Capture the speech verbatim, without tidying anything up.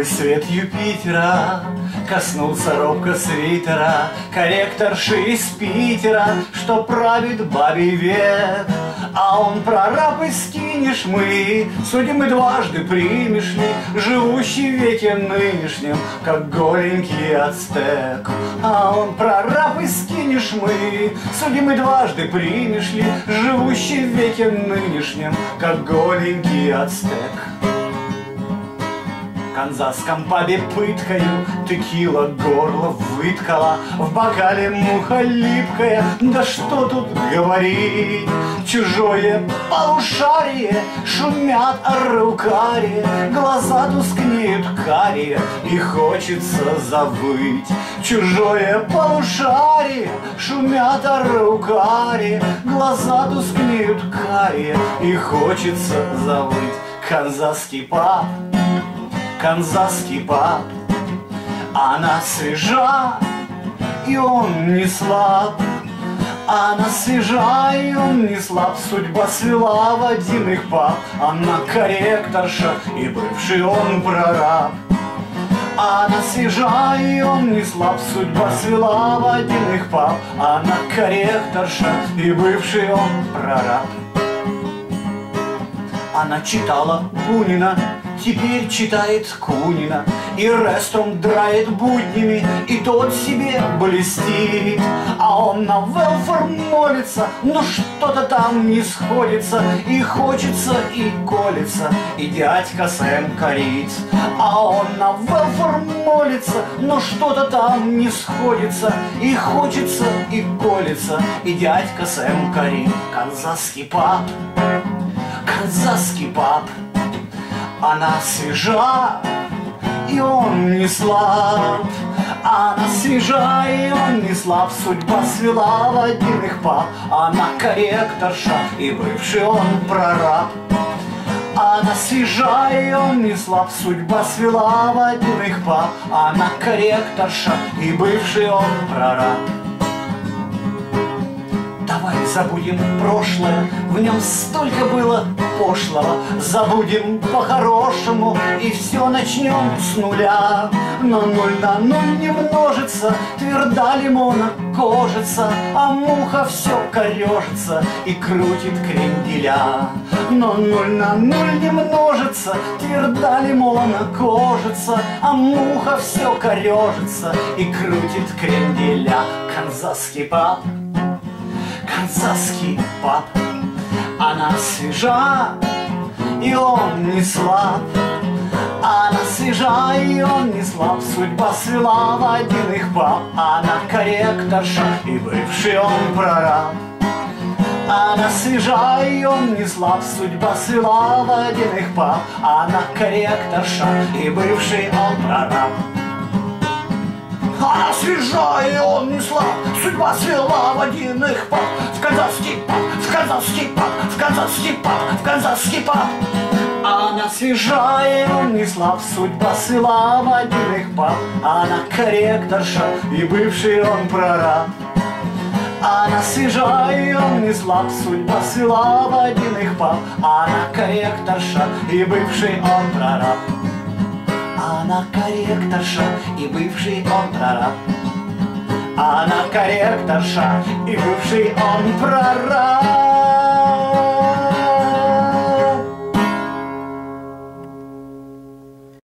Белый свет Юпитера коснулся робко свитера корректорши из Питера, что правит бабий век. А он прораб и скинешь мы, судим и дважды примешь ли, живущий в веке нынешнем, как голенький ацтек. А он прораб и скинешь мы, судим и дважды примешь ли, живущий в веке нынешнем, как голенький ацтек. В канзасском пабе пыткою текила горло выткала, в бокале муха липкая, да что тут говорить. Чужое полушарие шумят арукарии, глаза тускнеют карие, и хочется завыть. Чужое полушарие шумят арукарии, глаза тускнеют карие, и хочется завыть. Канзасский паб, канзасский паб, она свежа, и он не слаб. Она свежа, и он не слаб, судьба свела в один их паб. Она корректорша, и бывший он прораб. Она свежа, и он не слаб, судьба свела в один их паб. Она корректорша, и бывший он прораб. Она читала Бунина, теперь читает Кунина, и Рестром драет буднями, и тот себе блестит. А он на велфор молится, но что-то там не сходится, и хочется, и колется, и дядька Сэм корит. А он на велфор молится, но что-то там не сходится, и хочется, и колется, и дядька Сэм корит. Канзасский паб, канзасский паб, она свежа, и он не слаб. Она свежа, и он не слаб, судьба свела в один их паб. Она корректорша, и бывший он прораб. Она свежа, и он не слаб, судьба свела в один их паб. Она корректорша, и бывший он прораб. Давай забудем прошлое, в нем столько было пошлого. Забудем по-хорошему и все начнем с нуля. Но ноль на ноль не множится, тверда лимона кожица, а муха все корежится и крутит кренделя. Но ноль на ноль не множится, тверда лимона кожица, а муха все корежится и крутит кренделя. Канзасский паб, канзасский паб, она свежа, и он не слаб. Она свежа, и он не слаб, судьба свела в один их паб. Она корректорша, и бывший он прораб. Она свежа, и он не слаб, судьба свела в один их паб. Она корректорша, и бывший он прораб. Она свежа, и он не слаб, судьба свела в один их паб. В канзасский паб, в канзасский паб, в канзасский паб, в канзасский паб. Она свежа, и он не слаб, судьба свела в один их паб. Она корректорша, и бывший он прораб. Она свежа, и он не слаб, судьба свела в один их паб. Она корректорша, и бывший он прораб. Она корректорша, и бывший он прораб. Она корректорша, и бывший он прораб.